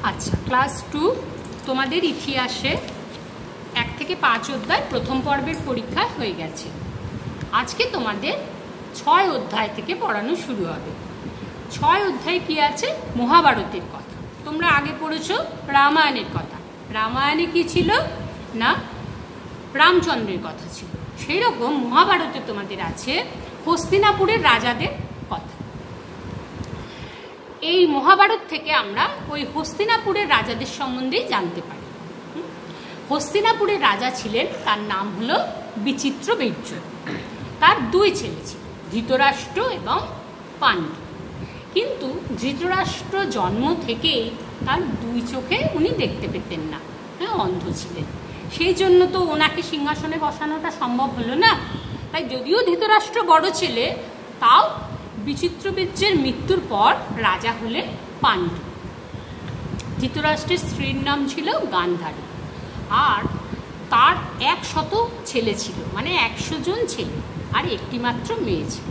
আচ্ছা, ক্লাস 2 তোমাদের ইতিহাসে 1 থেকে 5 অধ্যায় প্রথম পর্বের পরীক্ষা হয়ে গেছে। আজকে তোমাদের 6 অধ্যায় থেকে পড়ানো শুরু হবে। 6 অধ্যায় কি আছে? মহাভারতের কথা। তোমরা আগে পড়েছো রামায়ণের কথা। রামায়ণে কি ছিল না, রামচন্দ্রের কথা ছিল। সেই রকম মহাভারতে তোমাদের আছে হস্তিনাপুরের রাজাদের কথা। এই মহাভারত থেকে আমরা ওই হস্তিনাপুরের রাজাদের সম্বন্ধেই জানতে পারি। হস্তিনাপুরের রাজা ছিলেন, তার নাম হলো বিচিত্রবীর্য। তার 2 ছেলে ছিল, ধৃতরাষ্ট্র এবং পাণ্ডু। কিন্তু ধৃতরাষ্ট্র জন্ম থেকেই তার 2 চোখে উনি দেখতে পেতেন না, অন্ধ ছিলেন। সেই জন্য তো ওনাকে সিংহাসনে বসানোটা সম্ভব হলো না। তাই যদিও ধৃতরাষ্ট্র বড় ছেলে, তাও বিচিত্রবীর্যের মৃত্যুর পর রাজা হলেন পাণ্ডু। ধৃতরাষ্ট্রের স্ত্রীর নাম ছিল গান্ধারী, আর তার 100 ছেলে ছিল, মানে 100 জন ছেলে, আর একটি মাত্র মেয়ে ছিল।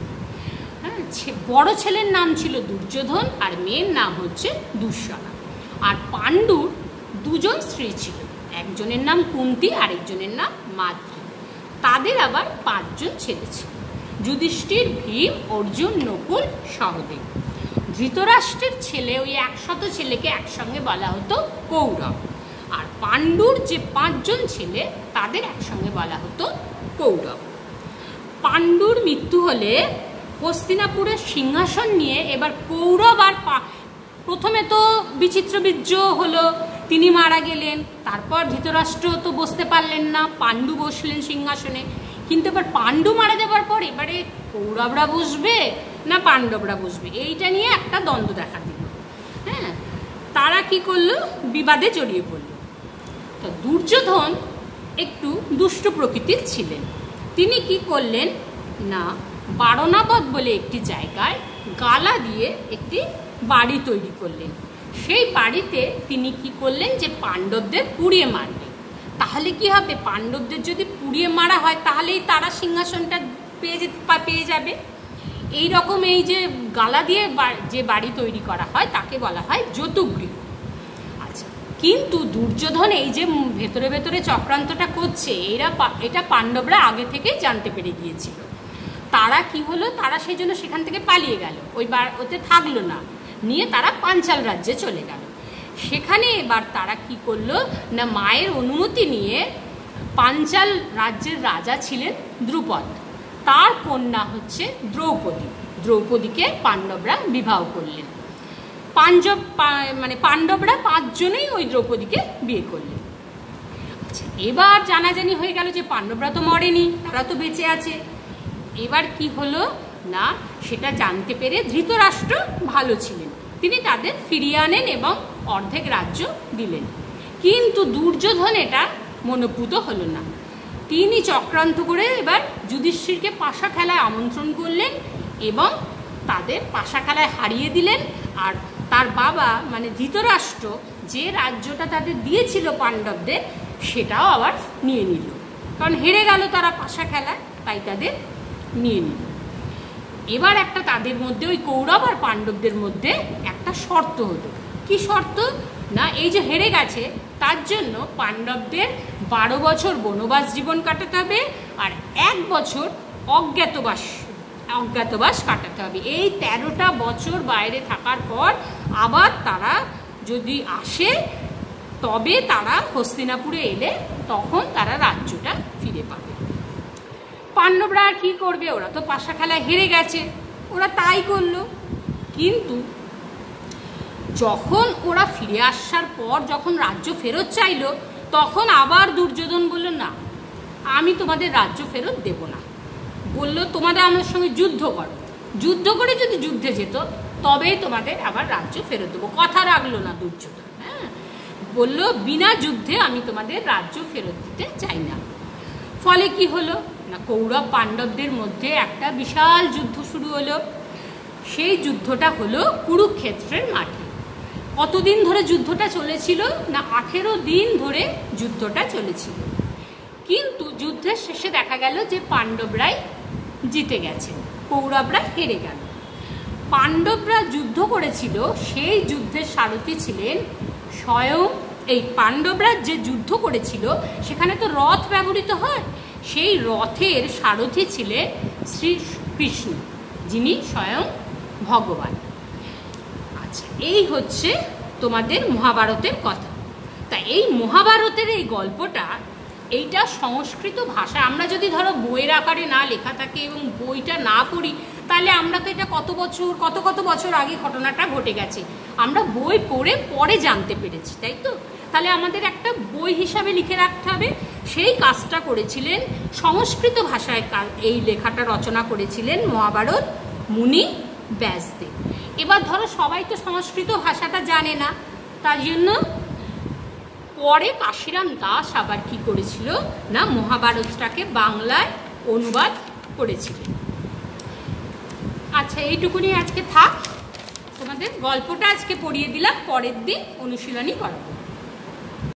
বড় ছেলের নাম ছিল দুর্যোধন, আর মেয়ের নাম হচ্ছে দুঃশলা। আর পাণ্ডুর 2 জন স্ত্রী ছিল, একজনের নাম কুন্তি, আরেকজনের নাম মাদ্রী। তাদের আবার 5 জন ছেলে ছিল, যুধিষ্ঠির, ভীম, অর্জুন, নকুল, সহদেব। ধৃতরাষ্ট্রের ছেলে, ওই 100 ছেলেকে একসঙ্গে বলা হতো কৌরব। আর পাণ্ডুর যে 5 জন ছেলে, তাদের একসঙ্গে বলা হতো কৌরব। পাণ্ডুর মৃত্যু হলে হস্তিনাপুরের সিংহাসন নিয়ে এবার কৌরব আর প্রথমে তো বিচিত্রবীর্য হলো, তিনি মারা গেলেন। তারপর ধৃতরাষ্ট্র তো বসতে পারলেন না, পাণ্ডু বসলেন সিংহাসনে। কিন্তু এবার পাণ্ডু মারা যাবার পর এবারে কৌরবরা বসবে না পাণ্ডবরা বসবে, এইটা নিয়ে একটা দ্বন্দ্ব দেখা দিল। তারা কি করলো? বিবাদে জড়িয়ে পড়ল। তো দুর্যোধন একটু দুষ্ট প্রকৃতির ছিলেন। তিনি কি করলেন না, বারণাবত বলে একটি জায়গায় গালা দিয়ে একটি বাড়ি তৈরি করলেন। সেই বাড়িতে তিনি কি করলেন, যে পাণ্ডবদের পুড়িয়ে মারলেন। তাহলে কি হবে, পাণ্ডবদের যদি পুড়িয়ে মারা হয় তাহলেই তারা সিংহাসনটা পেয়ে যাবে। এই রকম এই যে গালা দিয়ে যে বাড়ি তৈরি করা হয় তাকে বলা হয় যতুগৃহ। আচ্ছা, কিন্তু দুর্যোধন এই যে ভেতরে ভেতরে চক্রান্তটা করছে, এটা পাণ্ডবরা আগে থেকেই জানতে পেরে গিয়েছিল। তারা কি হলো, তারা সেই জন্য সেখান থেকে পালিয়ে গেল, ওতে থাকলো না, নিয়ে তারা পাঞ্চাল রাজ্যে চলে গেল। সেখানে এবার তারা কি করলো না, মায়ের অনুমতি নিয়ে, পাঞ্চাল রাজ্যের রাজা ছিলেন দ্রুপদ, তার কন্যা হচ্ছে দ্রৌপদী। দ্রৌপদীকে পাণ্ডবরা বিবাহ করলেন। পাণ্ডবরা 5 জনেই ওই দ্রৌপদীকে বিয়ে করলেন। আচ্ছা, এবার জানাজানি হয়ে গেল যে পাণ্ডবরা তো মরেনি, তারা তো বেঁচে আছে। এবার কি হলো না, সেটা জানতে পেরে ধৃতরাষ্ট্র ভালো ছিলেন, তিনি তাদের ফিরিয়ে আনেন এবং অর্ধেক রাজ্য দিলেন। কিন্তু দুর্যোধন এটা মনোপুত হলো না। তিনি চক্রান্ত করে এবার যুধিষ্ঠিরকে পাশা খেলায় আমন্ত্রণ করলেন এবং তাদের পাশা খেলায় হারিয়ে দিলেন। আর তার বাবা মানে ধৃতরাষ্ট্র যে রাজ্যটা তাদের দিয়েছিল পাণ্ডবদের, সেটাও আবার নিয়ে নিল, কারণ হেরে গেল তারা পাশা খেলায়, তাই তাদের নিয়ে নিল। এবার একটা তাদের মধ্যে, ওই কৌরব আর পাণ্ডবদের মধ্যে একটা শর্ত হলো। কি শর্ত না, এই যে হেরে গেছে তার জন্য পাণ্ডবদের 12 বছর বনবাস জীবন কাটাতে হবে, আর 1 বছর অজ্ঞাতবাস কাটাতে হবে। এই 13টা বছর বাইরে থাকার পর আবার তারা যদি আসে, তবে তারা হস্তিনাপুরে এলে তখন তারা রাজ্যটা ফিরে পাবে। পাণ্ডবরা আর কি করবে, ওরা তো পাশা খেলায় হেরে গেছে, ওরা তাই করলো। কিন্তু যখন ওরা ফিরে আসার পর যখন রাজ্য ফেরত চাইলো, তখন আবার দুর্যোধন বলল, না, আমি তোমাদের রাজ্য ফেরত দেব না। বলল, তোমাদের আমার সঙ্গে যুদ্ধ করো, যুদ্ধ করে যদি যুদ্ধে যেত তবেই তোমাদের আবার রাজ্য ফেরত দেবো। কথা রাখলো না দুর্যোধন। বলল, বিনা যুদ্ধে আমি তোমাদের রাজ্য ফেরত দিতে চাই না। ফলে কি হলো না, কৌরব পাণ্ডবদের মধ্যে একটা বিশাল যুদ্ধ শুরু হলো। সেই যুদ্ধটা হলো কুরুক্ষেত্রের মাঠে। কতদিন ধরে যুদ্ধটা চলেছিল না, 18 দিন ধরে যুদ্ধটা চলেছিল। কিন্তু যুদ্ধের শেষে দেখা গেল যে পাণ্ডবরাই জিতে গেছে, কৌরবরা হেরে গেল। পাণ্ডবরা যুদ্ধ করেছিল, সেই যুদ্ধের সারথি ছিলেন স্বয়ং এই পাণ্ডবরা যে যুদ্ধ করেছিল সেখানে তো রথ ব্যবহৃত হয়, সেই রথের সারথি ছিলেন শ্রীকৃষ্ণ, যিনি স্বয়ং ভগবান। আচ্ছা, এই হচ্ছে তোমাদের মহাভারতের কথা। তা এই মহাভারতের এই গল্পটা, এইটা সংস্কৃত ভাষা, আমরা যদি ধরো বইয়ের আকারে না লেখা থাকে এবং বইটা না পড়ি, তাহলে আমরা তো এটা কত বছর আগে ঘটনাটা ঘটে গেছে, আমরা বই পড়ে পরে জানতে পেরেছি, তাই তো? তাহলে আমাদের একটা বই হিসাবে লিখে রাখতে হবে। সেই কাজটা করেছিলেন সংস্কৃত ভাষায়, এই লেখাটা রচনা করেছিলেন মহাভারত মুনি ব্যাসদেব। এবার ধরো সবাই তো সংস্কৃত ভাষাটা জানে না, তার জন্য পরে কাশিরাম দাস আবার কি করেছিল না, মহাভারতটাকে বাংলায় অনুবাদ করেছিলেন। আচ্ছা, এইটুকুনি আজকে থাক, তোমাদের গল্পটা আজকে পড়িয়ে দিলাম, পরের দিন অনুশীলনী করাবো।